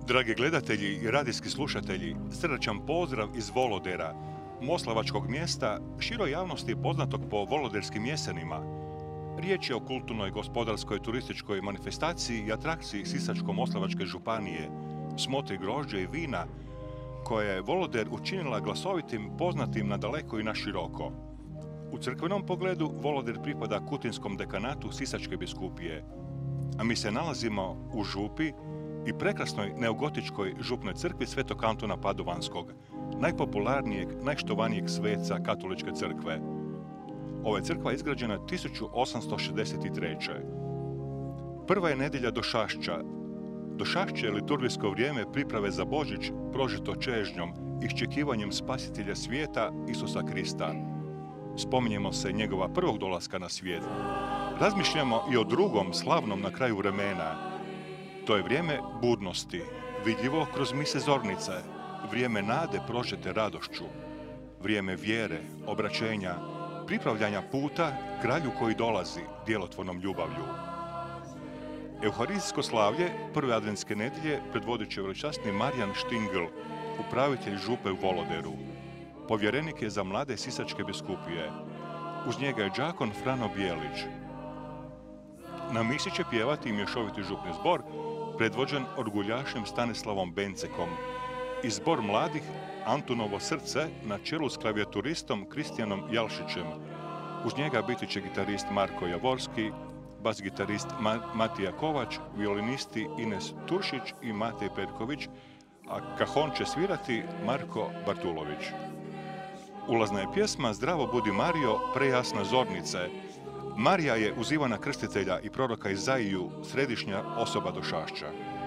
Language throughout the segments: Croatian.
Dragi gledatelji i radijski slušatelji, srdačan pozdrav iz Volodera, moslavačkog mjesta, široj javnosti poznatog po voloderskim jesenima. Riječ je o kulturnoj, gospodarskoj, turističkoj manifestaciji i atrakciji Sisačko-moslavačke županije, smotri grožđa i vina, koja je Voloder učinila glasovitim, poznatim na daleko i na široko. U crkvenom pogledu Voloder pripada Kutinskom dekanatu Sisačke biskupije, a mi se nalazimo u župi i prekrasnoj neogotičkoj župnoj crkvi Svetog Antuna Padovanskog, najpopularnijeg, najštovanijeg sveca katoličke crkve. Ova je crkva izgrađena 1863. Prva je nedjelja Došašća. Došašće je liturgijsko vrijeme priprave za Božić prožito čežnjom, iščekivanjem spasitelja svijeta Isusa Krista. Spominjemo se njegova prvog dolaska na svijet. Razmišljamo i o drugom slavnom na kraju vremena. To je vrijeme budnosti, vidljivo kroz mise zornice, vrijeme nade prožete radošću, vrijeme vjere, obraćenja, pripravljanja puta kralju koji dolazi djelotvornom ljubavlju. Euharistijsko slavlje prve adventske nedjelje predvodit će veličasni Marijan Štingl, upravitelj župe u Voloderu. Povjerenik je za mlade Sisačke biskupije. Uz njega je đakon Frano Bijelić. Na misi će pjevati i mješoviti župni zbor, predvođen orguljašem Stanislavom Bencekom, i zbor mladih Antunovo srce na čelu s klavijaturistom Kristijanom Jalšićem. Uz njega biti će gitarist Marko Javorski, bas-gitarist Matija Kovač, violinisti Ines Turšić i Matej Perković, a kahon će svirati Marko Bartulović. Ulazna je pjesma Zdravo budi Mario, prejasna zornice. Marija je uz Ivana Krstitelja i proroka Izaiju središnja osoba Došašća.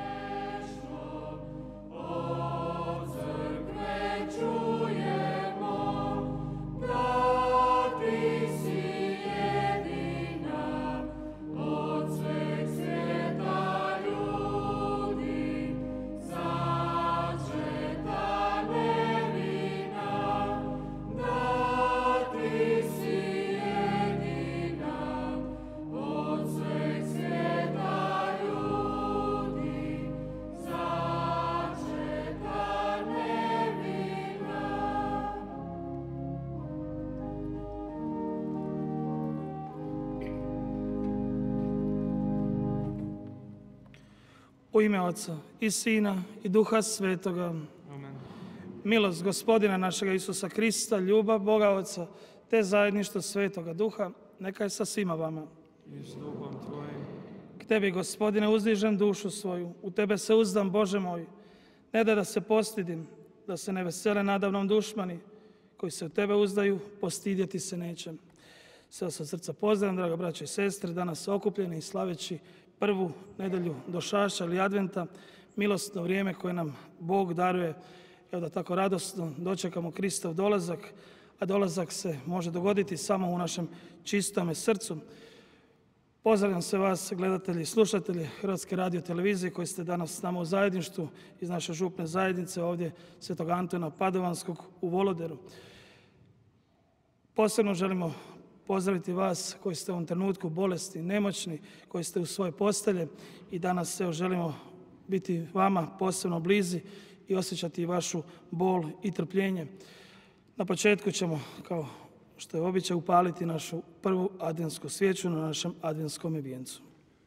U ime Oca i Sina i Duha Svetoga. Amen. Milost Gospodina našega Isusa Krista, ljubav Boga Oca, te zajedništvo Svetoga Duha, neka je sa svima vama. I s Duhom Tvojim. K Tebi, Gospodine, uzdižem dušu svoju, u Tebe se uzdam, Bože moj. Ne da se postidim, da se ne vesele nadavnom dušmani, koji se u Tebe uzdaju, postidjeti se nećem. Sve od srca pozdravljam, draga braća i sestre, danas okupljeni i slaveći prvu nedjelju Došašća ili Adventa, milosno vrijeme koje nam Bog daruje, evo da tako radosno dočekamo Kristov dolazak, a dolazak se može dogoditi samo u našem čistome srcu. Pozdravljam se vas, gledatelji i slušatelji Hrvatske radiotelevizije koji ste danas s nama u zajedništvu iz naše župne zajednice ovdje Svetog Antuna Padovanskog u Voloderu. Posebno želimo pozdraviti vas koji ste u ovom trenutku bolesni, nemoćni, koji ste u svoje postelje i danas želimo biti vama posebno blizi i osjećati vašu bol i trpljenje. Na početku ćemo, kao što je običaj, upaliti našu prvu adventsku svijeću na našem adventskom vijencu.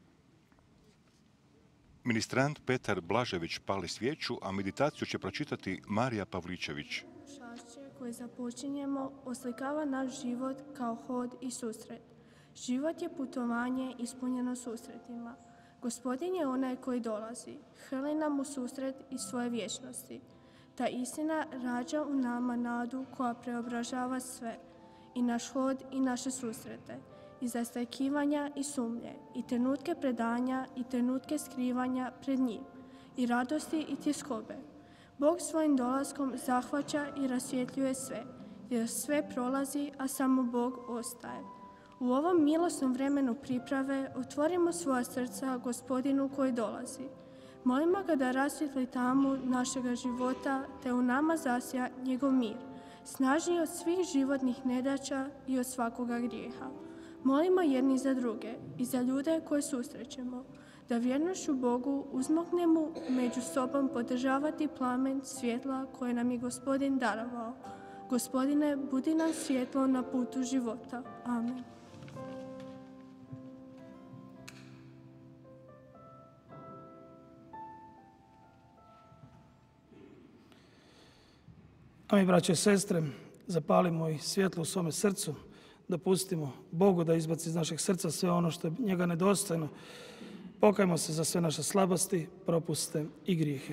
Ministrant Petar Blažević pali svijeću, a meditaciju će pročitati Marija Pavličević. Koje započinjemo oslikava naš život kao hod i susret. Život je putovanje ispunjeno susretima. Gospodin je onaj koji dolazi, hrli nam u susret iz svoje vječnosti. Ta istina rađa u nama nadu koja preobražava sve, i naš hod i naše susrete, i zastajkivanja i sumnje, i trenutke predanja i trenutke skrivanja pred njim, i radosti i tjeskobe. Bog svojim dolaskom zahvaća i rasvjetljuje sve, jer sve prolazi, a samo Bog ostaje. U ovom milosnom vremenu priprave otvorimo svoja srca Gospodinu koji dolazi. Molimo ga da rasvjetli tamu našega života, te u nama zasja njegov mir, snažniji od svih životnih nedaća i od svakoga grijeha. Molimo jedni za druge i za ljude koje susrećemo, da vjernošću Bogu uzmoknemo među sobom podržavati plamen svjetla koje nam je Gospodin darovao. Gospodine, budi nam svjetlo na putu života. Amen. A mi, braće i sestre, zapalimo i svjetlo u svome srcu, da pustimo Bogu da izbaci iz našeg srca sve ono što je njega nedostojno. Pokajmo se za sve naše slabosti, propuste i grijehe.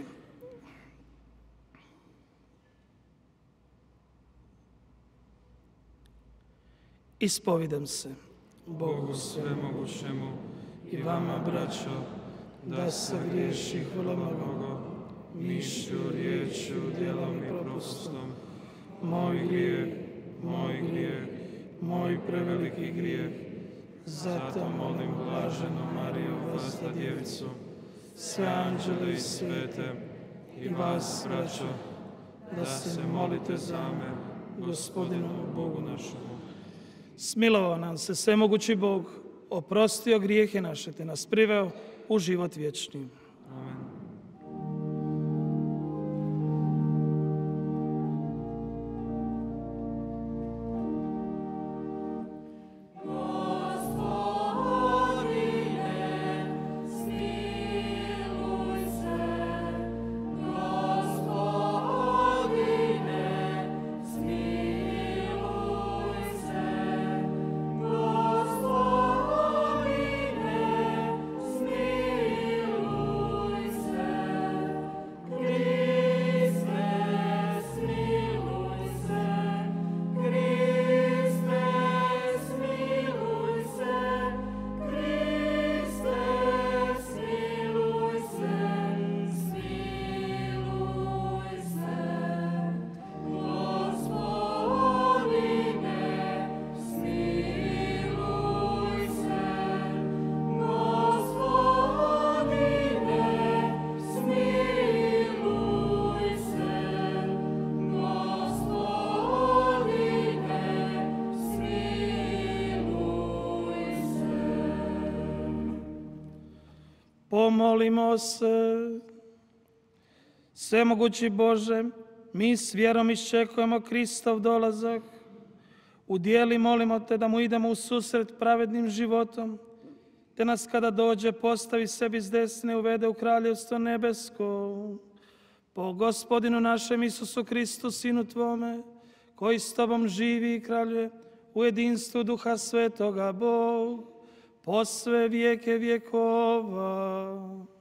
Ispovidam se Bogu svemogućemu i vama, braćo, da se griješih vrlo mnogo, mišlju, riječju, djelom i propustom. moj grijeh, moj preveliki grijeh. zato molim blaženu Mariju, Vlastodjevicu, sve anđele i svete, i vas, braćo, da se molite za me, Gospodinu Bogu našemu. Smilovao nam se svemogući Bog, oprostio grijehe naše, te nas priveo u život vječni. Amen. Pomolimo se. Svemogući Bože, mi s vjerom iščekujemo Kristov dolazak. Udjeli, molimo te da mu idemo u susret pravednim životom, te nas kada dođe postavi sebi s desne, uvede u kraljevstvo nebesko. Po Gospodinu našem Isusu Kristu, Sinu Tvome, koji s Tobom živi i kraljuje u jedinstvu Duha Svetoga, Bog, po sve vijeke vjekova.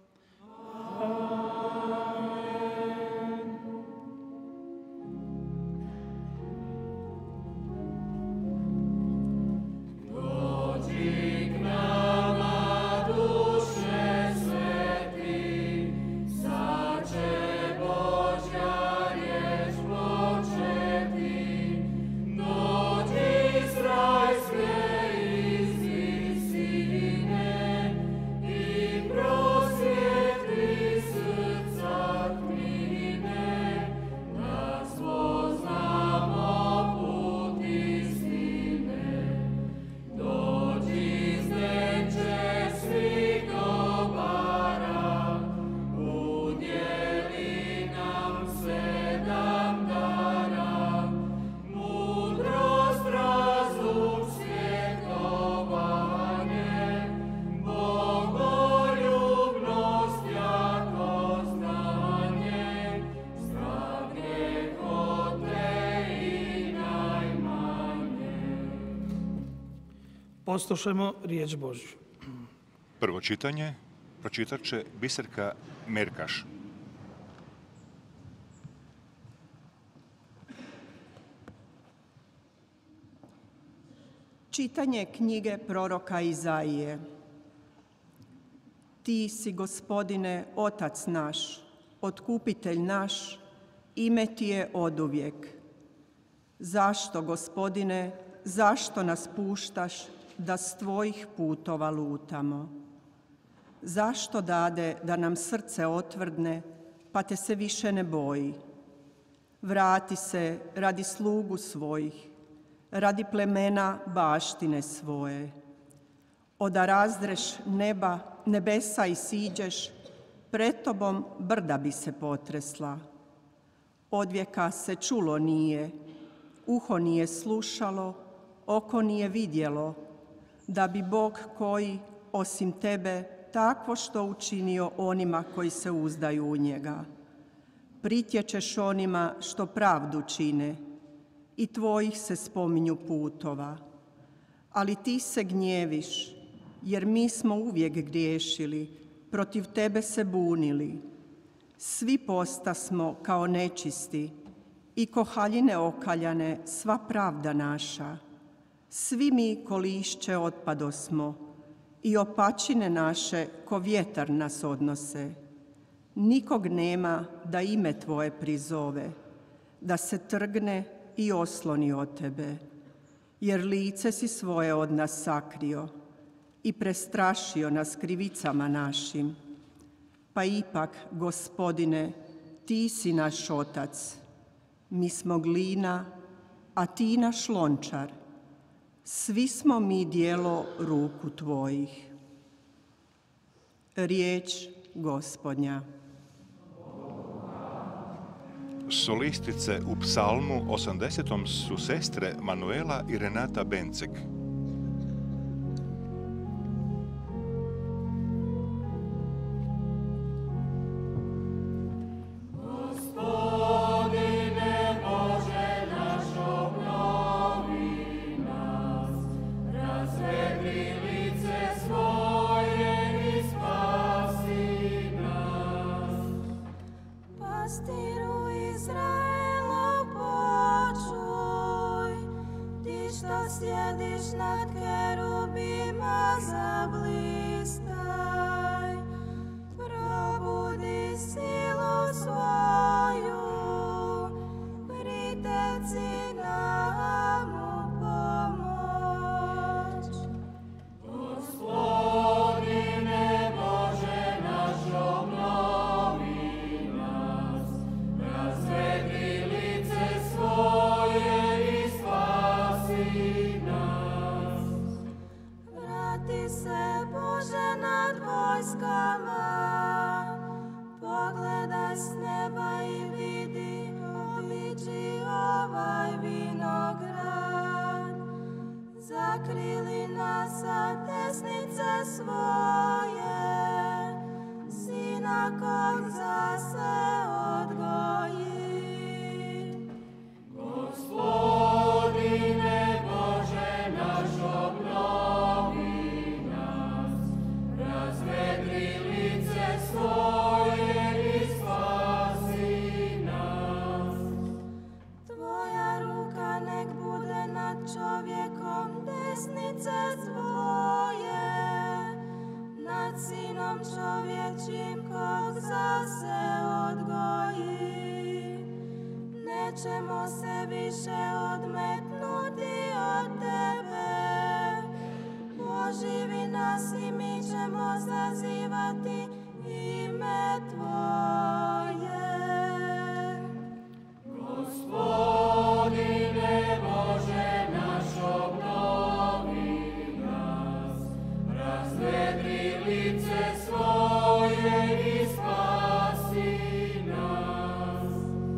Poslušajmo riječ Božju. Prvo čitanje pročitat će Biserka Merkaš. Čitanje knjige proroka Izaije. Ti si, Gospodine, Otac naš, Otkupitelj naš, ime ti je oduvijek. Zašto, Gospodine, zašto nas puštaš da s tvojih putova lutamo? Zašto dade da nam srce otvrdne, pa te se više ne boji? Vrati se radi slugu svojih, radi plemena baštine svoje. Oda razdreš nebesa i siđeš, pred tobom brda bi se potresla. Odvijeka se čulo nije, uho nije slušalo, oko nije vidjelo, da bi Bog koji, osim tebe, takvo što učinio onima koji se uzdaju u njega. Pritječeš onima što pravdu čine i tvojih se spominju putova. Ali ti se gnjeviš, jer mi smo uvijek griješili, protiv tebe se bunili. Svi postasmo kao nečisti i ko haljine okaljane sva pravda naša. Svi mi ko lišće otpadosmo i opačine naše ko vjetar nas odnose. Nikog nema da ime tvoje prizove, da se trgne i osloni od tebe, jer lice si svoje od nas sakrio i prestrašio nas krivicama našim. Pa ipak, Gospodine, ti si naš otac, mi smo glina, a ti naš lončar. Svi smo mi djelo ruku tvojih. Riječ Gospodnja. Solistice u psalmu 80. su sestre Manuela i Renata Bencek. Sjediš nad kerubima, zablistaj, probudi silu svoju, priteci nam u pomoć. Gospodine Bože naš, obnovi nas, razvedi lice svoje i spasi nas. Vrati se, Bože, nad vojskama, pogledaj s neba i vidi, obiđi ovaj vinograd. Zakrili nas sa desnice svoje, Sina kog za se odgoji. Gospodine Bože naš, obnovi nas, razvedri lice svoje i spasi nas. Tvoja ruka nek bude nad čovjekom, desnice tvoje, nad sinom čovječim kog za se odgoji. Nećemo se više odmetnuti od tebe, poživi nas i mi ćemo zazivati ime tvoje. Gospodine Bože naš, obnovi nas, razvedri lice svoje i spasi nas.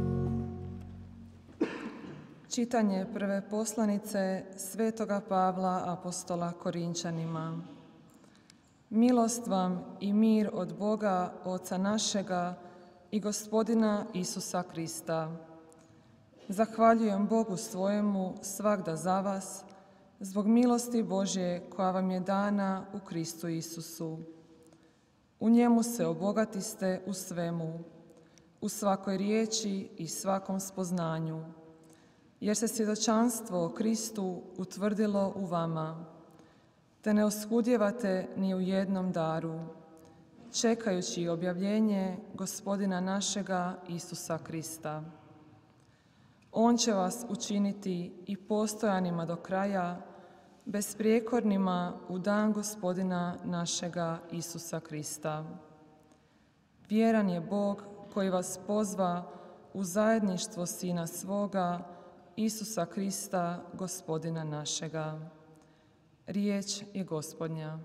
Čitanje prve poslanice Svetoga Pavla apostola Korinčanima. Milost vam i mir od Boga, Oca našega i Gospodina Isusa Krista. Zahvaljujem Bogu svojemu svagda za vas, zbog milosti Božje koja vam je dana u Kristu Isusu. U njemu se obogatiste u svemu, u svakoj riječi i svakom spoznanju, jer se svjedočanstvo o Kristu utvrdilo u vama, te ne oskudjevate ni u jednom daru, čekajući objavljenje Gospodina našega Isusa Krista. On će vas učiniti i postojanima do kraja, besprijekornima u dan Gospodina našega Isusa Krista. Vjeran je Bog koji vas pozva u zajedništvo Sina svoga, Isusa Krista, Gospodina našega. Riječ je Gospodnja.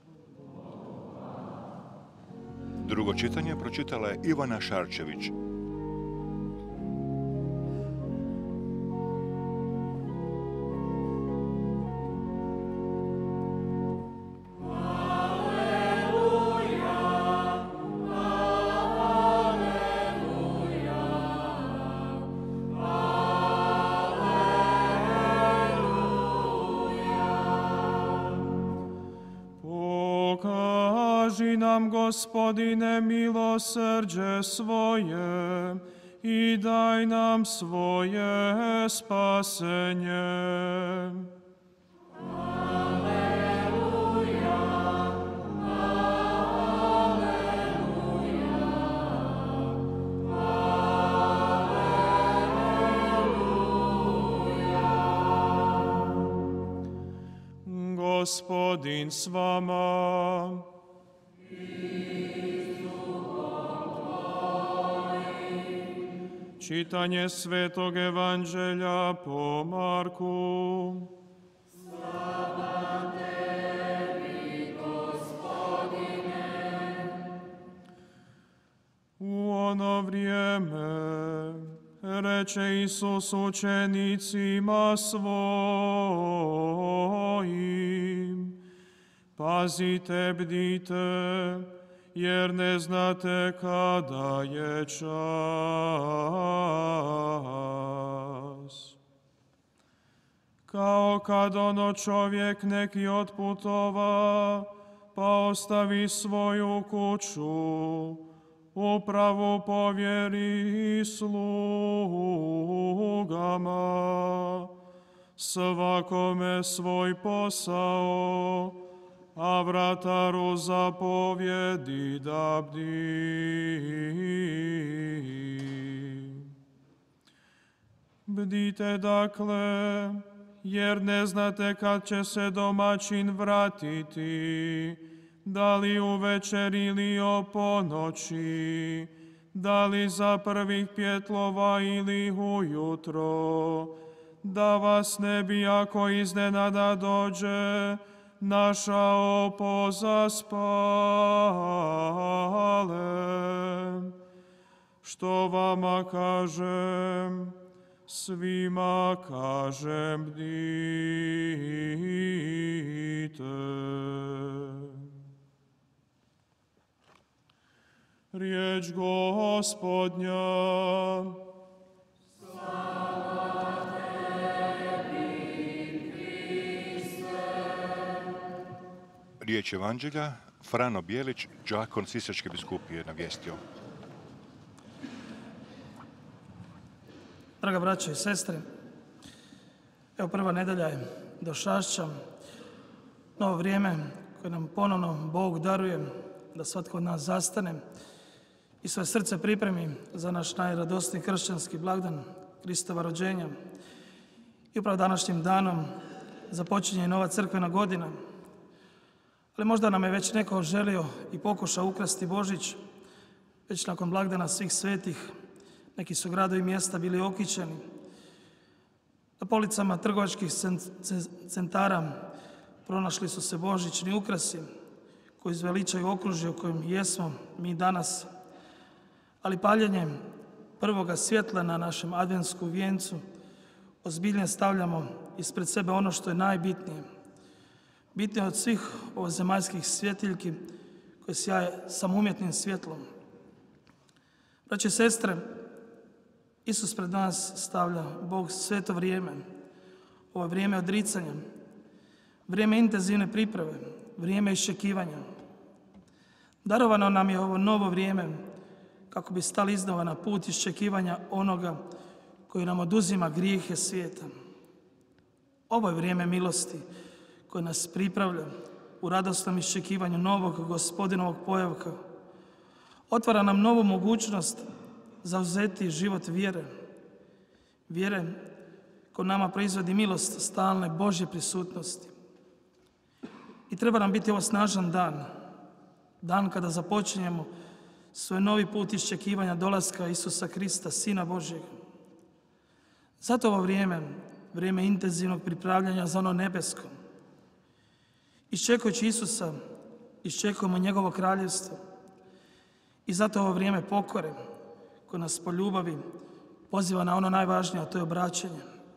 Drugo čitanje pročitala je Ivana Šarčević. Pokaži nam, Gospodine, milosrđe svoje i daj nam svoje spasenje. Gospodin s vama. Čitanje Svetog Evanđelja po Marku. Slava tebi, Gospodine. U ono vrijeme reče Isus učenicima svojim: Pazite, bdite, jer ne znate kada je čas. Kao kad ono čovjek neki otputova, pa ostavi svoju kuću, upravu povjeri slugama, svakome svoj posao, a vrataru zapovjedi da bdi. Bdite dakle, jer ne znate kad će se domaćin vratiti, da li uvečer ili o ponoći, da li za prvih pjetlova ili ujutro, da vas ne bi, ako iznenada dođe, našao pozaspale. Što vama kažem, svima kažem, bdite. Riječ Gospodnja. Riječ Evanđelja, Frano Bijelić, đakon Sisačke biskupije, navijestio. Draga braćo i sestre, evo prva nedelja je došašća, novo vrijeme koje nam ponovno Bog daruje da svatko od nas zastane i svoje srce pripremi za naš najradosniji kršćanski blagdan Kristova rođenja. I upravo današnjim danom započinje nova crkvena godina, ali možda nam je već neko želio i pokušao ukrasti Božić, već nakon blagdana svih svetih. Neki su gradovi i mjesta bili okićeni. Na policama trgovačkih centara pronašli su se božićni ukrasi koji zveličaju okružje u kojem jesmo mi danas. Ali paljenjem prvoga svjetla na našem adventsku vijencu ozbiljnije stavljamo ispred sebe ono što je najbitnije. Bitnije od svih ovozemaljskih svjetiljki koje sjaje samumjetnim svjetlom. Braće i sestre, Isus pred nas stavlja Bog sveto vrijeme, ovo vrijeme odricanja, vrijeme intenzivne priprave, vrijeme iščekivanja. Darovano nam je ovo novo vrijeme kako bi stali iznova na put iščekivanja onoga koji nam oduzima grijehe svijeta. Ovo je vrijeme milosti koje nas pripravlja u radosnom iščekivanju novog Gospodinovog pojavka. Otvara nam novu mogućnost zauzeti život vjere. Vjere koja nama proizvodi milost stalne Božje prisutnosti. I treba nam biti ovo snažan dan. Dan kada započinjemo svoj novi put iščekivanja dolaska Isusa Krista, Sina Božjeg. Zato ovo vrijeme intenzivnog pripravljanja za ono nebesko. Iščekujući Isusa, iščekujemo njegovo kraljevstvo. I zato ovo vrijeme pokore, koje nas po ljubavi poziva na ono najvažnije, a to je obraćanje.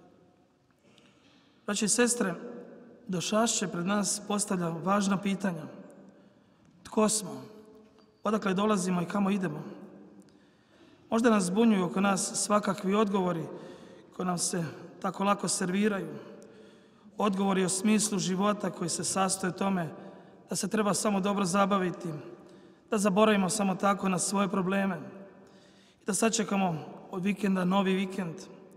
Braće i sestre, došašće pred nas postavlja važna pitanja. Tko smo? Odakle dolazimo i kamo idemo? Možda nas zbunjuju oko nas svakakvi odgovori koji nam se tako lako serviraju. Odgovori o smislu života koji se sastoje u tome da se treba samo dobro zabaviti, da zaboravimo samo tako na svoje probleme i da sačekamo od vikenda novi vikend.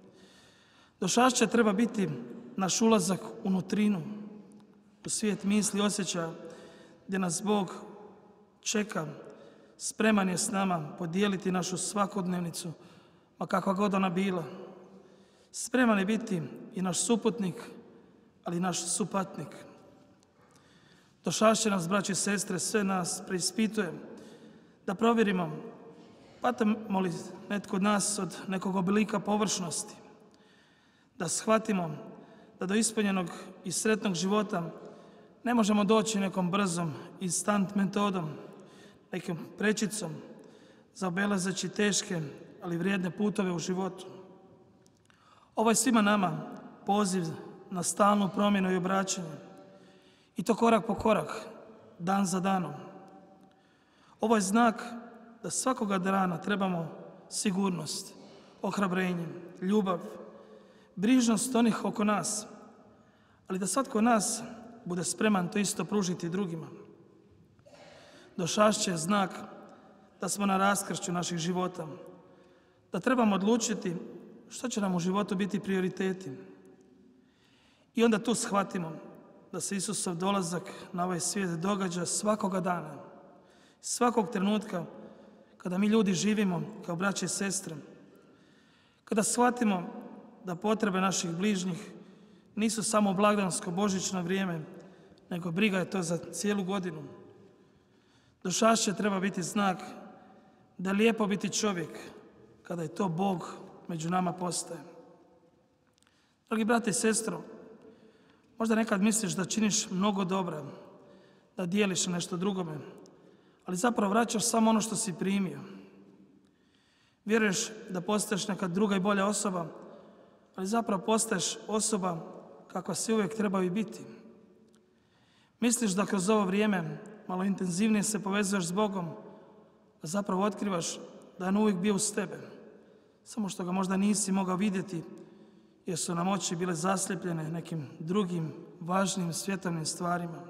Došašće treba biti naš ulazak u nutrinu, u svijet misli i osjećaja gdje nas Bog čeka, spreman je s nama podijeliti našu svakodnevnicu, ma kakva god ona bila. Spreman je biti i naš suputnik, ali i naš supatnik. Došašće nas, braći i sestre, sve nas preispituje da provjerimo patimo li netko od nas od nekog oblika površnosti, da shvatimo da do ispunjenog i sretnog života ne možemo doći nekom brzom instant metodom, nekom prečicom, zaobilazeći teške, ali vrijedne putove u životu. Ovo je svima nama poziv na stalnu promjenu i obraćanje. I to korak po korak, dan za danom. Ovo je znak da svakoga dana trebamo sigurnost, ohrabrenje, ljubav, brižnost onih oko nas, ali da svatko od nas bude spreman to isto pružiti drugima. Došašće je znak da smo na raskršću naših života, da trebamo odlučiti što će nam u životu biti prioriteti. I onda tu shvatimo da se Isusov dolazak na ovaj svijet događa svakoga dana, svakog trenutka kada mi ljudi živimo kao braće i sestre, kada shvatimo da potrebe naših bližnjih nisu samo blagdansko božićno vrijeme, nego briga je to za cijelu godinu. Došašće treba biti znak da je lijepo biti čovjek kada je to Bog među nama postaje. Dragi brate i sestro, možda nekad misliš da činiš mnogo dobra, da dijeliš nešto drugome, ali zapravo vraćaš samo ono što si primio. Vjeruješ da postaješ neka druga i bolja osoba, ali zapravo postaješ osoba kakva si uvijek trebao i biti. Misliš da kroz ovo vrijeme malo intenzivnije se povezuješ s Bogom, a zapravo otkrivaš da je on uvijek bio uz tebe, samo što ga možda nisi mogao vidjeti jer su nam oči bile zaslijepljene nekim drugim važnim svjetovnim stvarima.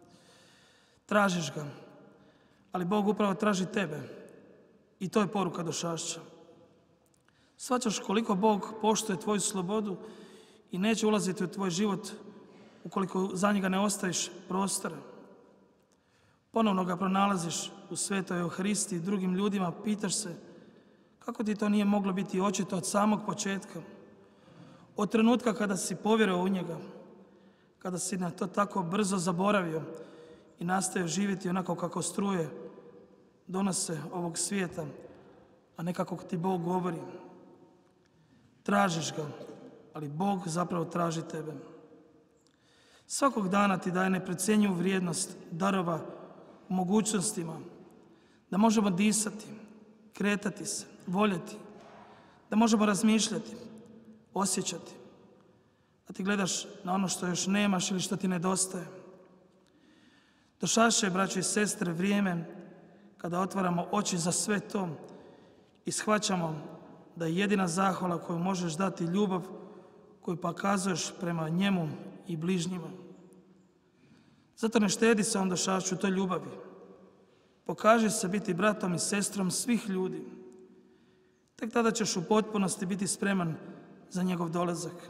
Tražiš ga, ali Bog upravo traži tebe i to je poruka došašća. Shvaćaš koliko Bog poštuje tvoju slobodu i neće ulaziti u tvoj život ukoliko za njega ne ostaviš prostora. Ponovno ga pronalaziš u svetoj Euharistiji i drugim ljudima, pitaš se kako ti to nije moglo biti očito od samog početka, od trenutka kada si povjerovao u njega, kada si na to tako brzo zaboravio i nastavio živjeti onako kako struje donose ovog svijeta, a ne kako ti Bog govori. Tražiš ga, ali Bog zapravo traži tebe. Svakog dana ti daje neprocjenjivu vrijednost darova u mogućnostima, da možemo disati, kretati se, voljeti, da možemo razmišljati, osjećati, a ti gledaš na ono što još nemaš ili što ti nedostaje. Došašće je, braće i sestre, vrijeme kada otvaramo oči za sve to i shvaćamo da je jedina zahvala koju možeš dati ljubav koju pokazuješ prema njemu i bližnjima. Zato ne štedi se on došašću toj ljubavi. Pokaži se biti bratom i sestrom svih ljudi. Tek tada ćeš u potpunosti biti spreman za njegov dolazak.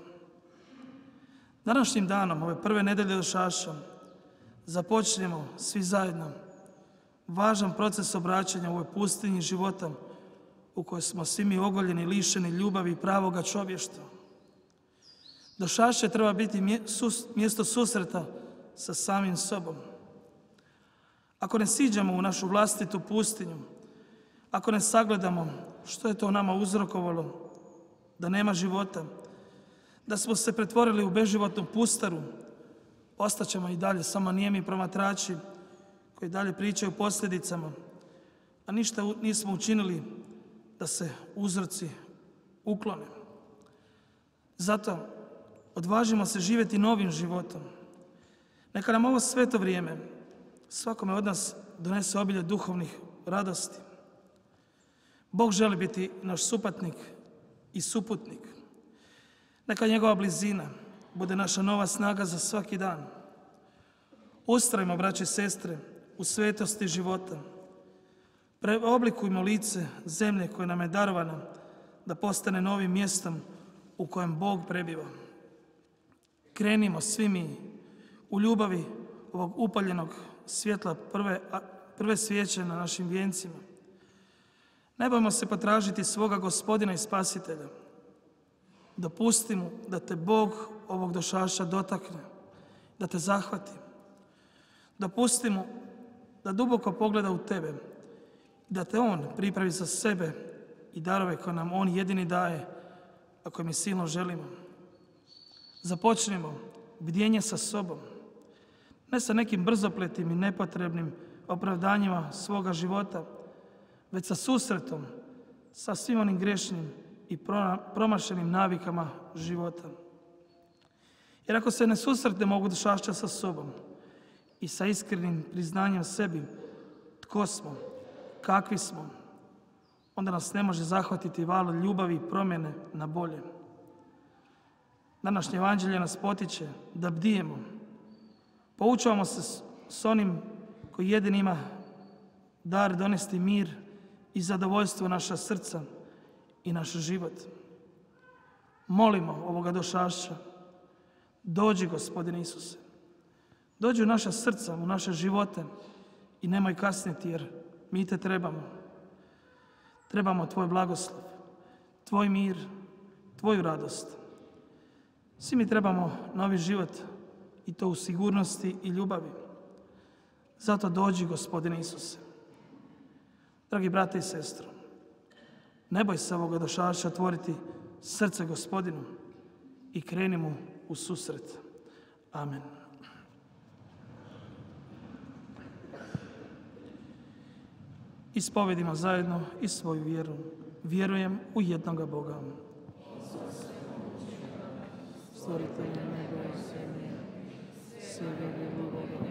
Današnjim danom, ove prve nedelje došašća, započnemo svi zajedno važan proces obraćanja u ovoj pustinji života u kojoj smo svi mi ogoljeni, lišeni ljubavi i pravoga čovještva. Došašće treba biti mjesto susreta sa samim sobom. Ako ne siđemo u našu vlastitu pustinju, ako ne sagledamo što je to nama uzrokovalo da nema života, da smo se pretvorili u beživotnu pustaru, Ostaćemo i dalje samo nijemi promatrači koji dalje pričaju o posljedicama, a ništa nismo učinili da se uzroci uklone. Zato odvažimo se živjeti novim životom. Neka nam ovo sveto vrijeme svakome od nas donese obilje duhovnih radosti. Bog želi biti naš supatnik i suputnik. Neka njegova blizina bude naša nova snaga za svaki dan. Ustrajmo, braće i sestre, u svetosti života. Preoblikujmo lice zemlje koja nam je darovana da postane novim mjestom u kojem Bog prebiva. Krenimo svi mi u ljubavi ovog upaljenog svjetla prve svijeće na našim vijencima. Ne bojmo se potražiti svoga Gospodina i Spasitelja. Dopusti mu da te Bog ovog došaša dotakne, da te zahvati. Dopusti mu da duboko pogleda u tebe, da te on pripravi za sebe i darove koje nam on jedini daje, a koje mi silno želimo. Započnimo bdjenje sa sobom, ne sa nekim brzopletim i nepotrebnim opravdanjima svoga života, već sa susretom sa svim onim grešnim i promašenim navikama života. Jer ako se ne susretnemo ovog došašća sa sobom i sa iskrenim priznanjem sebi, tko smo, kakvi smo, onda nas ne može zahvatiti val ljubavi i promjene na bolje. Današnje evanđelje nas potiče da bdijemo. Poučavamo se s onim koji jedin ima dar donesti mir i zadovoljstvo naša srca i naš život. Molimo ovoga došašća, dođi, Gospodine Isuse. Dođi u naša srca, u naše živote i nemoj kasniti, jer mi te trebamo. Trebamo tvoj blagoslov, tvoj mir, tvoju radost. Svi mi trebamo novi život i to u sigurnosti i ljubavi. Zato dođi, Gospodine Isuse. Dragi brate i sestro, ne boj se ovoga došaša otvoriti srce Gospodinu i kreni mu u susret. Amen. Ispovedimo zajedno i svoju vjeru. Vjerujem u jednoga Boga. Stvoritelja neba i zemlje, svega biloga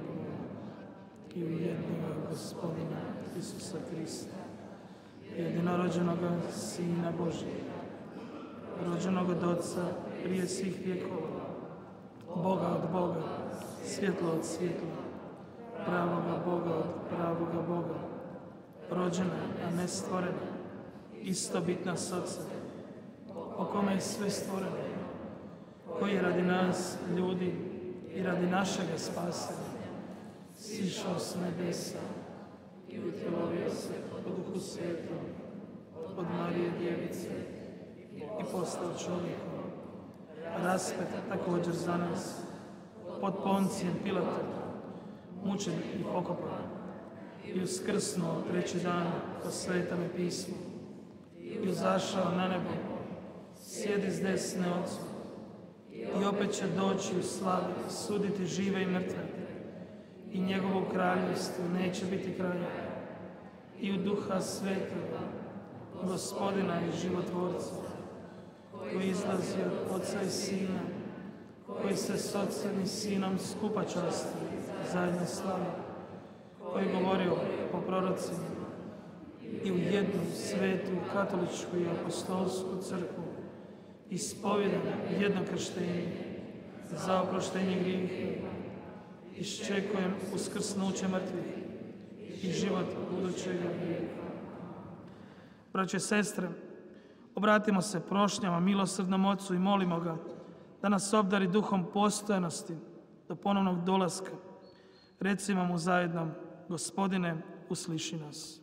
i u jednoga Gospodina Isusa Krista, jedinorođenoga Sina Božjega, rođenog od Otca prije svih vjekova, Boga od Boga, svjetlo od svjetla, pravoga Boga od pravoga Boga, rođena, a ne stvorena, istobitna s Otcem, po kome je sve stvoreno, koji je radi nas, ljudi, i radi našega spasenja, sišao s nebesa i utjelovio se po Duhu Svetom, od Marije Djevice i postao čovjekom, raspet također za nas, pod Poncijem Pilatom, mučen i pokopan, i uskrsnuo treći dan po Svetome pismu, i uzašao na nebo, sjedi s desne Otcu, i opet će doći u slavi suditi žive i mrtve, i njegovu kraljevstvu neće biti kraja, i u Duha Svetoga, Gospodina i Životvorca, koji izlazi od Otca i Sina, koji se s Otcem i Sinom skupa časti, zajedno slavi, koji govorio po prorocima, i u jednu svetu katoličku i apostolsku crkvu, ispovjedam jedno krštenje za oproštenje grijeha, iščekujem uskrsnuće mrtvih i život budućega vijeka. Braće i sestre, obratimo se prošnjama milosrdnom Otcu i molimo ga da nas obdari duhom postojanosti do ponovnog dolaska. Recimo mu zajedno: Gospodine, usliši nas.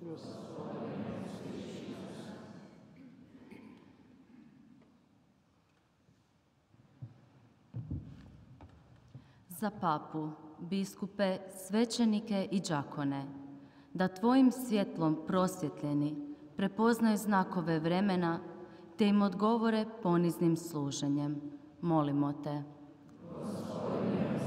Za papu, biskupe, svećenike i đakone, da tvojim svjetlom prosvjetljeni prepoznaju znakove vremena, te im odgovore poniznim služenjem. Molimo te. Gospodine,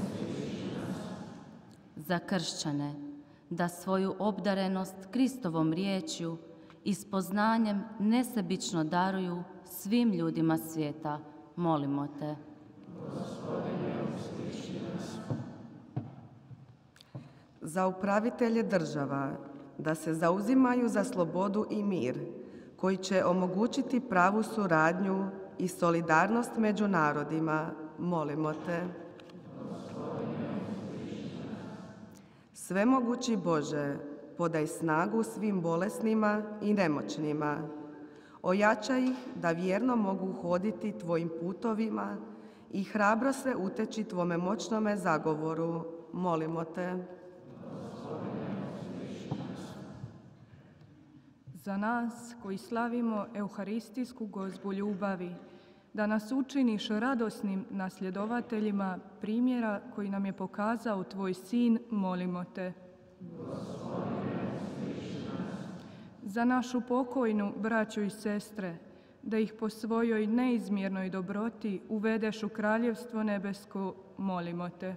za kršćane, da svoju obdarenost Kristovom riječju i spoznanjem nesebično daruju svim ljudima svijeta. Molimo te. Za upravitelje država, da se zauzimaju za slobodu i mir, koji će omogućiti pravu suradnju i solidarnost među narodima, molimo te. Svemogući Bože, podaj snagu svim bolesnima i nemoćnima. Ojačaj ih da vjerno mogu hoditi tvojim putovima i hrabro se uteći tvome moćnome zagovoru, molimo te. Za nas koji slavimo euharistijsku gozbu ljubavi, da nas učiniš radosnim nasljedovateljima primjera koji nam je pokazao tvoj sin, molimo te. Za našu pokojnu braću i sestre, da ih po svojoj neizmjernoj dobroti uvedeš u kraljevstvo nebesko, molimo te.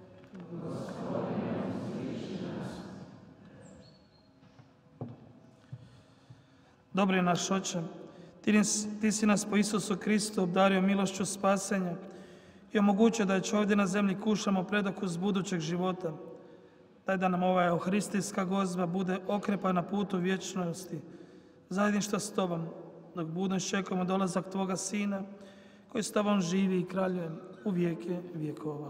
Dobri naš Oče, ti si nas po Isusu Kristu obdario milošću spasenja i omogućio da već ovdje na zemlji kušamo predokus budućeg života. Daj da nam ova euharistijska gozba bude okrepa na putu vječnosti, zajedništva s Tobom, dok budno iščekujemo dolazak Tvoga Sina, koji s Tobom živi i kraljuje u vijeke vjekova.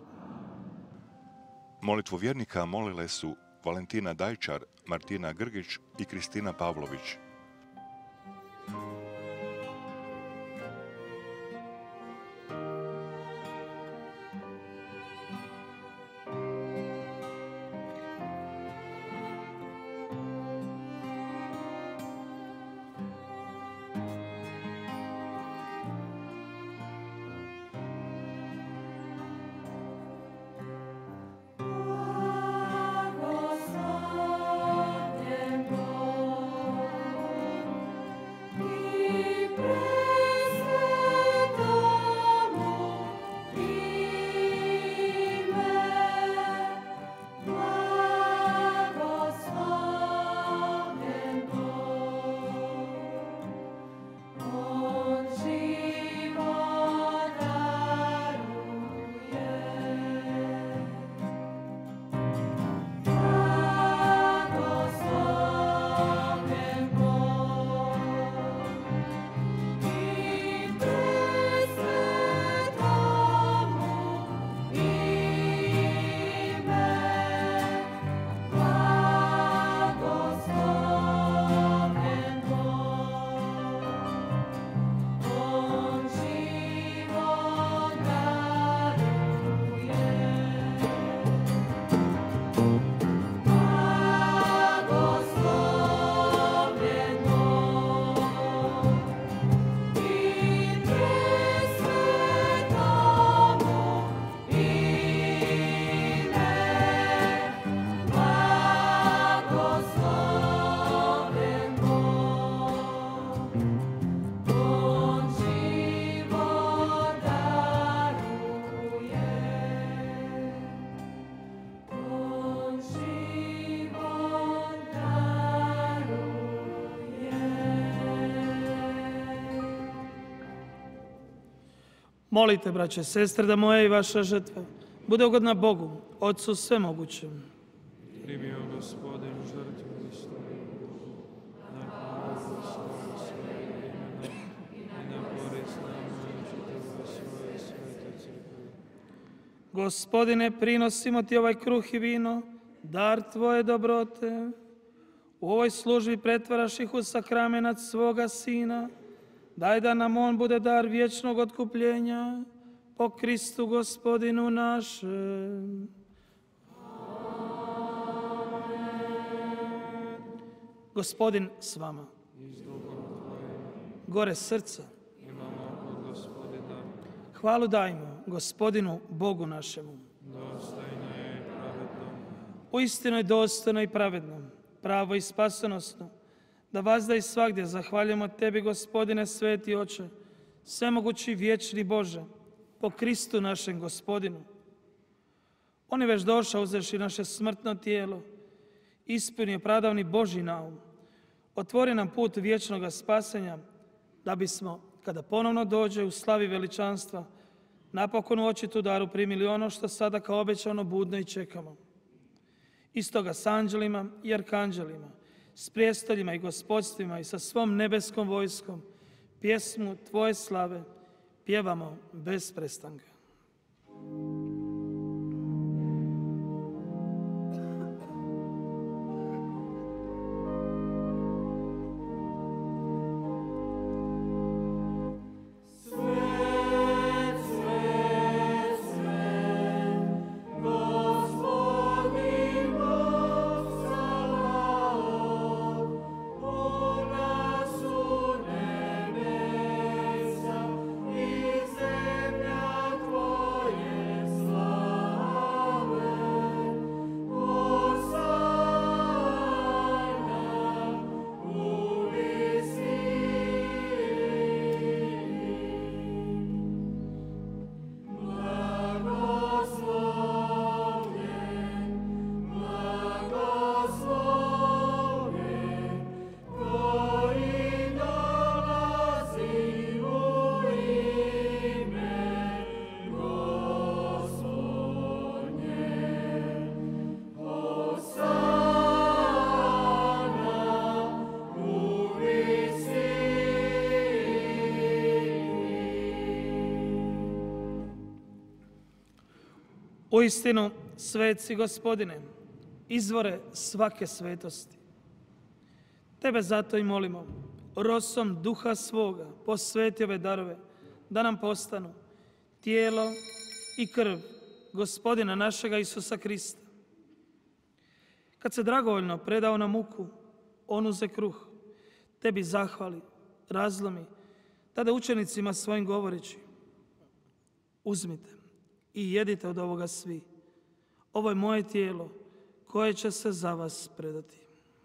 Molitvu vjernika molile su Valentina Dajčar, Martina Grgić i Kristina Pavlović. Molite, braće i sestre, da moja i vaša žrtva bude ugodna Bogu, Otcu svemogućem. Primio Gospodin žrtvu Hristovu, na slavu svoje imena i na korist nama i čitave svoje svete crkve. Gospodine, prinosimo Ti ovaj kruh i vino, dar Tvoje dobrote. U ovoj službi pretvaraš ih u sakramenat svoga Sina. Daj da nam on bude dar vječnog otkupljenja po Kristu Gospodinu našem. Gospodin s vama. Gore srca. Hvalu dajmo Gospodinu Bogu našemu. Uistinu je dostojno i pravedno, pravo i spasonosno, da vazda i svagdje zahvaljujemo Tebi, Gospodine, sveti Oče, svemogući vječni Bože, po Kristu našem Gospodinu. On je već došao uzevši naše smrtno tijelo, ispunio pradavni Božji naum, otvori nam put vječnog spasenja, da bismo, kada ponovno dođe u slavi veličanstva, napokon u očitu daru primili ono što sada kao obećano budno i čekamo. Istoga s anđelima i arkanđelima, s prijestoljima i gospodstvima i sa svom nebeskom vojskom, pjesmu Tvoje slave pjevamo bez prestanka. Uistinu, sveci Gospodine, izvore svake svetosti. Tebe zato i molimo, rosom duha svoga posveti ove darove, da nam postanu tijelo i krv Gospodina našega Isusa Krista. Kad se dragovoljno predao na muku, on uze kruh, tebi zahvali, razlomi, tada učenicima svojim govoreći: uzmite i jedite od ovoga svi. Ovo je moje tijelo koje će se za vas predati.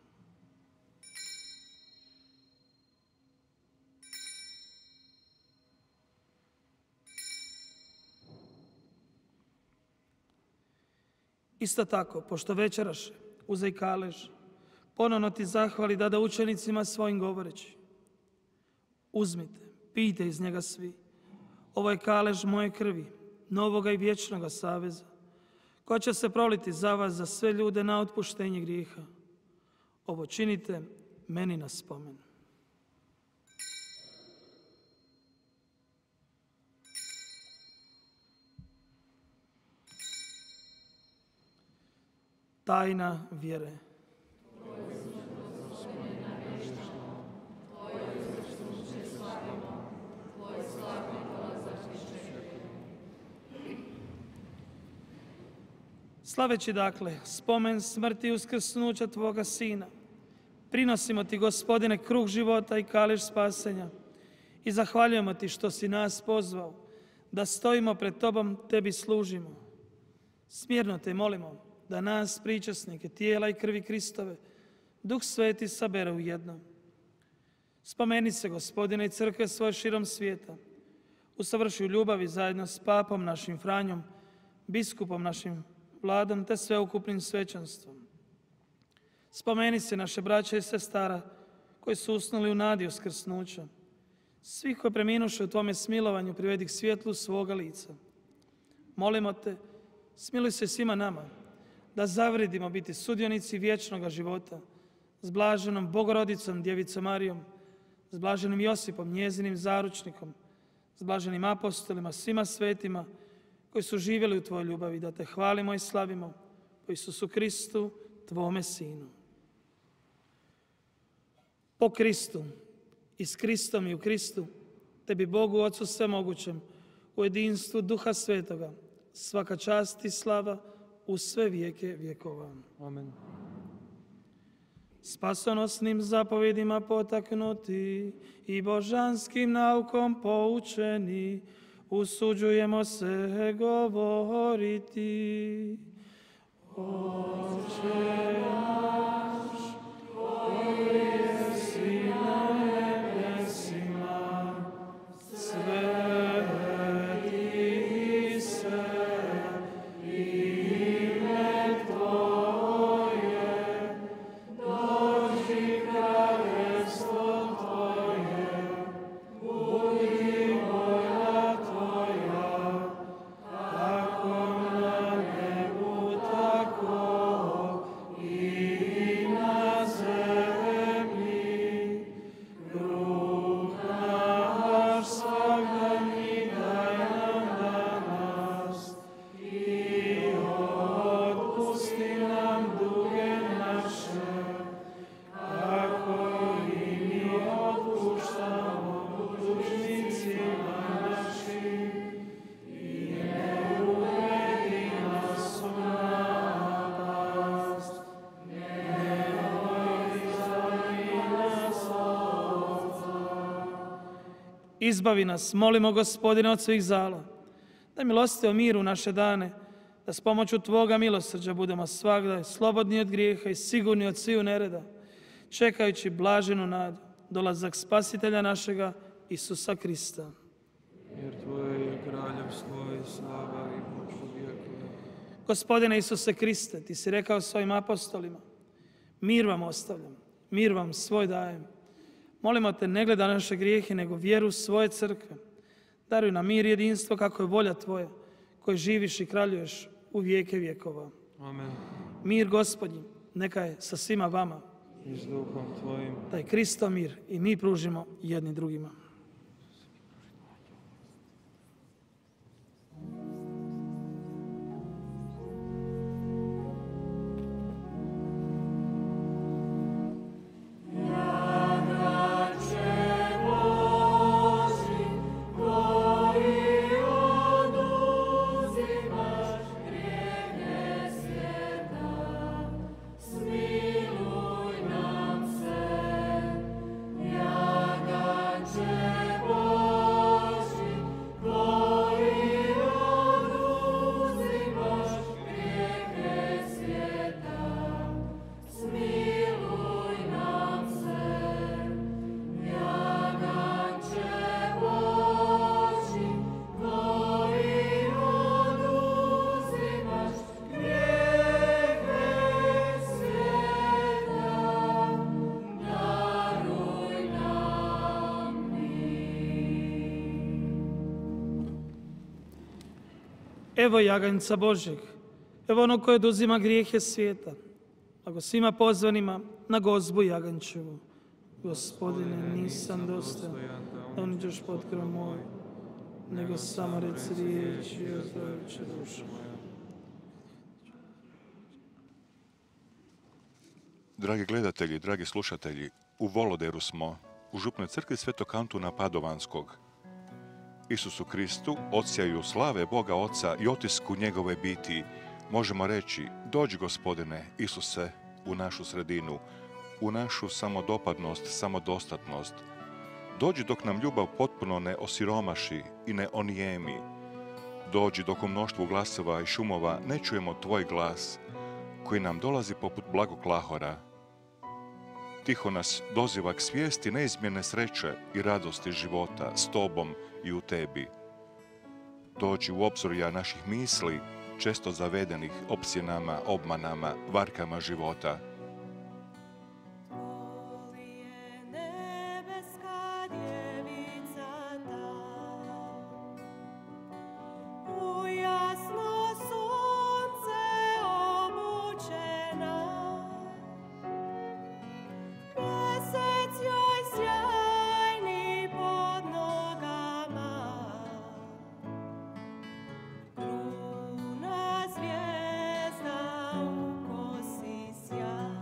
Isto tako, pošto večeraše, uze i kalež, ponovno ti zahvali da učenicima svojim govoreći: uzmite, pijte iz njega svi. Ovo je kalež moje krvi, novoga i vječnoga saveza, koja će se proliti za vas, za sve ljude na otpuštenje grijeha. Ovo činite meni na spomen. Tajna vjere. Slaveći dakle spomen smrti i uskrsnuća Tvoga Sina, prinosimo Ti, Gospodine, kruh života i kalež spasenja i zahvaljujemo Ti što si nas pozvao da stojimo pred Tobom, Tebi služimo. Smjerno Te molimo da nas, pričasnike tijela i krvi Kristove, Duh Sveti sabere u jedno. Spomeni se, Gospodine, i crkve svoje širom svijeta. Usavrši u ljubavi zajedno s papom našim Franjom, biskupom našim Vladom te sveukupnim svećanstvom. Spomeni se naše braće i sestara koji su usnuli u nadi uskrsnuća. Svi koji preminuše u Tvome smilovanju privedi k svjetlu svoga lica. Molimo Te, smiluj se svima nama, da zavredimo biti sudionici vječnoga života s blaženom Bogorodicom, Djevicom Marijom, s blaženim Josipom, njezinim zaručnikom, s blaženim apostolima, svima svetima koji su živjeli u Tvojoj ljubavi, da Te hvalimo i slavimo po Isusu Kristu, Tvome Sinu. Po Kristu i s Kristom i u Kristu, Tebi Bogu Otcu Svemogućem, u jedinstvu Duha Svetoga, svaka čast i slava u sve vijeke vjekova. Amen. Spasonosnim zapovjedima potaknuti i božanskim naukom poučeni, usuđujemo se govoriti: Oče naš, koji jesi na nebesima, sveti se, i izbavi nas, molimo Gospodine od svih zala. Daj milostivo mir u naše dane, da s pomoću Tvoga milosrđa budemo svagda slobodni od grijeha i sigurni od sviju nereda, čekajući blaženu nadu, dolazak Spasitelja našega, Isusa Krista. Jer Tvoje je kraljevstvo i slava i moć u vjekove. Gospodine Isuse Kriste, Ti si rekao svojim apostolima, mir vam ostavljam, mir vam svoj dajem. Molimo Te, ne gledaj naše grijehe, nego vjeru svoje crkve. Daruj nam mir i jedinstvo kako je volja Tvoja, koji živiš i kraljuješ u vijeke vjekova. Amen. Mir Gospodnji, neka je sa svima vama. I s duhom Tvojim. Taj Kristov mir i mi pružimo jedni drugima. Evo jaganjca Božjeg, evo ono koje oduzima grijehe svijeta. Ako svima pozvanima na gozbu jagančevu. Gospodine, nisam dostojan da uniđeš pod krov moj, nego samo reci riječ i ozdravit će dušu moja. Dragi gledatelji, dragi slušatelji, u Voloderu smo, u župnoj crkvi Svetog Antuna Padovanskog. Isusu Kristu, odsjaju slave Boga Oca i otisku njegove biti, možemo reći, dođi Gospodine Isuse u našu sredinu, u našu samodopadnost, samodostatnost. Dođi dok nam ljubav potpuno ne osiromaši i ne onijemi. Dođi dok u mnoštvu glasova i šumova ne čujemo Tvoj glas, koji nam dolazi poput blagog lahora. Tiho nas doziva k svijesti neizmjerne sreće i radosti života s Tobom i u Tebi. Dođi u obzorja naših misli, često zavedenih opsjenama, obmanama, varkama života. Kruna zvijezda u kosi sjaj.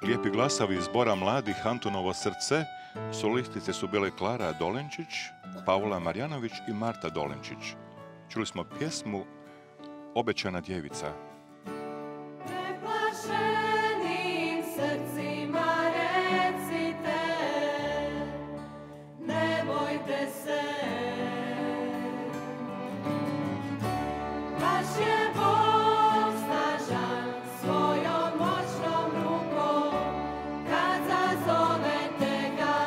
lijepi glasovi iz zbora mladih Antunovo srce. Solistice su bile Klara Dolenčić, Paula Marjanović i Marta Dolenčić. Čuli smo pjesmu Obećana djevica. Preplašenim srcima recite, ne bojte se, baš je Bog snažan svojom moćnom rukom, kad zazovete ga,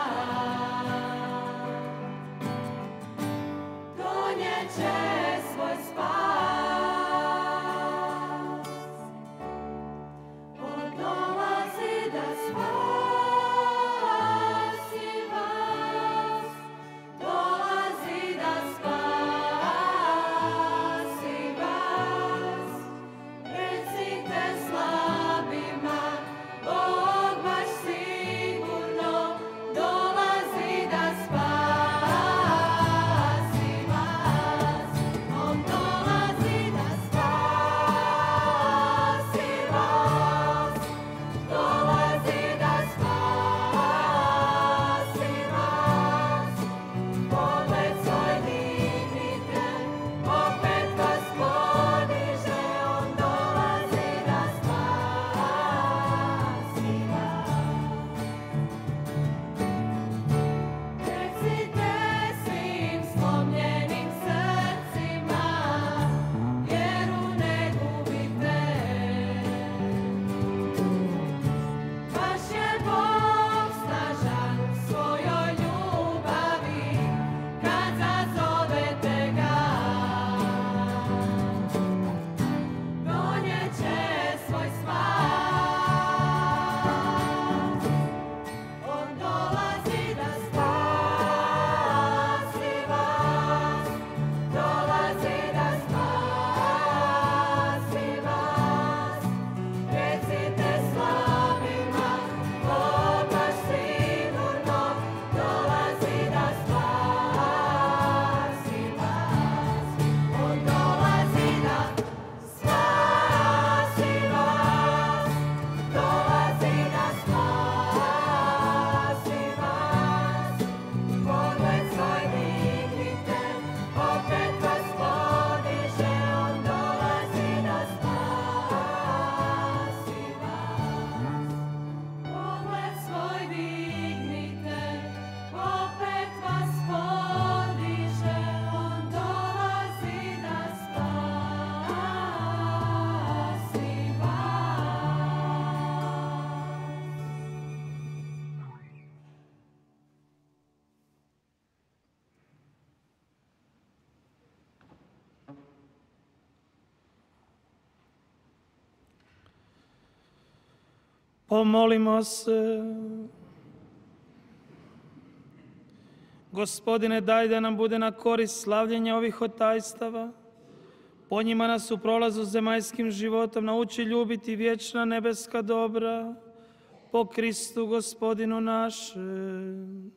donijet će svoj spas. On dolazi da spasi vas, dolazi da spasi vas. Recite slabima, Bog vaš sigurno dolazi da spasi vas. On dolazi da spasi vas, dolazi da spasi vas. Pogled svoj dignite, opet vas podiže, on dolazi da spasi vas. Recite svim slomljenim srcima, vjeru ne gubite, baš je Bog snažan svojoj ljubavi, kad zazovete ga, donijet će svoj spas. On dolazi da spasi vas, dolazi da spasi vas. Recite slabima, Bog vaš sigurno dolazi da spasi vas. On dolazi da spasi vas, dolazi da spasi vas. Pogled svoj dignite, opet vas podiže, on dolazi da spasi vas. Pogled svoj dignite, opet vas podiže, on dolazi da spasi vas. Pomolimo se. Gospodine, daj da nam bude na korist slavljenje ovih otajstava. Po njima nas u prolazu zemaljskim životom nauči ljubiti vječna nebeska dobra. Po Kristu Gospodinu našem.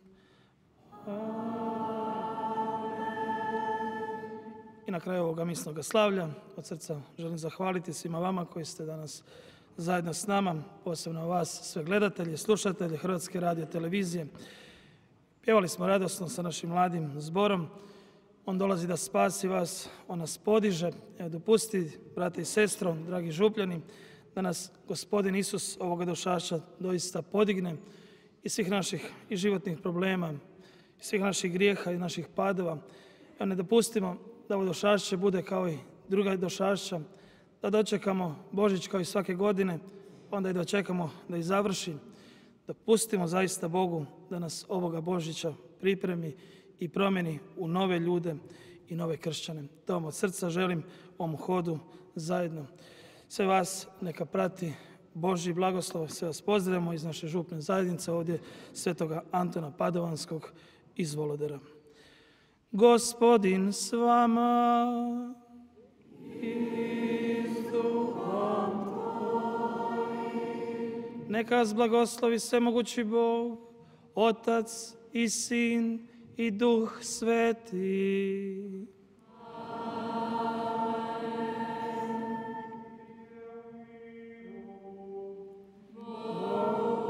I na kraju ovoga misloga slavlja od srca želim zahvaliti svima vama koji ste danas zajedno s nama, posebno vas, sve gledatelje, slušatelje Hrvatske radio televizije. Pjevali smo radosno sa našim mladim zborom. On dolazi da spasi vas, on nas podiže. Evo, dopusti, brate i sestro, dragi župljani, da nas Gospodin Isus ovoga došaša doista podigne iz svih naših i životnih problema, iz svih naših grijeha i naših padova. Evo, ne dopustimo da ovo došašće bude kao i druga došašća, da dočekamo Božić kao i svake godine, onda i dočekamo da i završi. Da pustimo zaista Bogu da nas ovoga Božića pripremi i promijeni u nove ljude i nove kršćane. To vam od srca želim ovom hodu zajedno. Sve vas neka prati Božji blagoslov. Sve vas pozdravimo iz naše župne zajednice ovdje Svetoga Antona Padovanskog iz Volodera. Gospodin s vama. Neka vas blagoslovi svemogući Bog, Otac i Sin i Duh Sveti. Amen.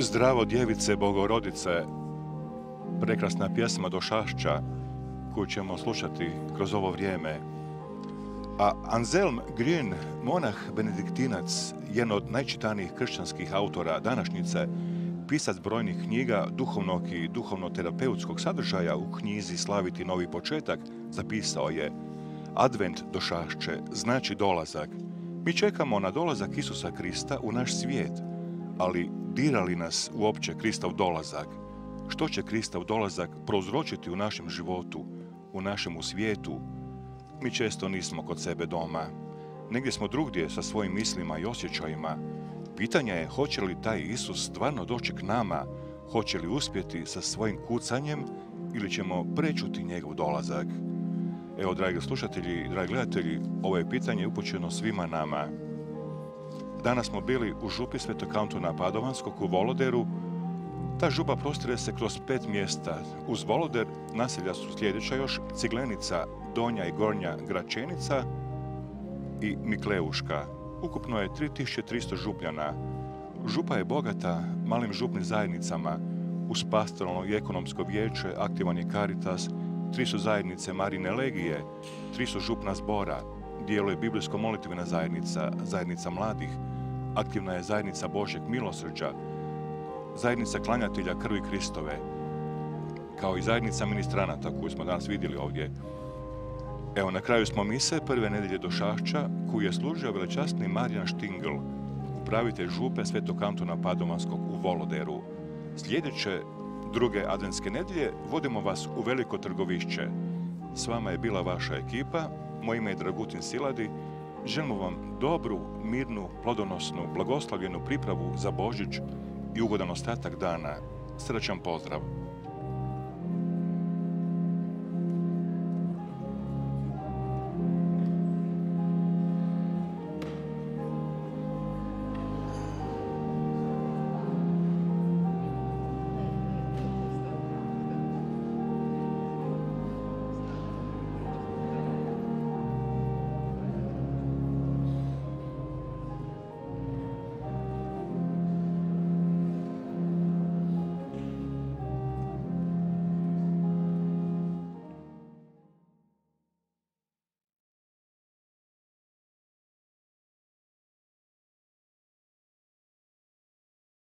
Zdravo djevice Bogorodice, prekrasna pjesma Došašća koju ćemo slušati kroz ovo vrijeme. A Anselm Grün, monah benediktinac, jedan od najčitanijih kršćanskih autora današnjice, pisac brojnih knjiga duhovnog i duhovno-terapeutskog sadržaja u knjizi Slaviti novi početak, zapisao je: Advent Došašće znači dolazak. Mi čekamo na dolazak Isusa Krista u naš svijet, ali dira li nas uopće Kristov dolazak? Što će Kristov dolazak prouzročiti u našem životu, u našemu svijetu? Mi često nismo kod sebe doma. Negdje smo drugdje sa svojim mislima i osjećajima. Pitanje je hoće li taj Isus stvarno doći k nama, hoće li uspjeti sa svojim kucanjem ili ćemo prečuti njegov dolazak. Evo, dragi slušatelji, dragi gledatelji, ovo je pitanje upućeno svima nama. Danas smo bili u župi Svetog Antuna Padovanskog u Voloderu. Ta župa prostire se kroz 5 mjesta. Uz Voloder naselja su sljedeća još: Ciglenica, Donja i Gornja Gračenica i Mikleuška. Ukupno je 3300 župljana. Župa je bogata malim župnim zajednicama. Uz pastoralno i ekonomsko vijeće aktivan je Caritas, 3 su zajednice Marine Legije, 3 su župna zbora, djeluje biblijsko-molitvena zajednica, zajednica mladih, aktivna je zajednica Božjeg milosrđa, zajednica klanjatelja krvi Kristove, kao i zajednica ministranata koju smo danas vidjeli ovdje. Evo, na kraju smo mise prve nedjelje Došašća koju je služio velečasni Marijan Štingl, upravitelj župe Svetog Antuna Padovanskog u Voloderu. Sljedeće druge adventske nedjelje vodimo vas u Veliko Trgovišće. S vama je bila vaša ekipa, moje ime je Dragutin Siladi. Želimo vam dobru, mirnu, plodonosnu, blagoslovljenu pripravu za Božić i ugodan ostatak dana. Srećan pozdrav!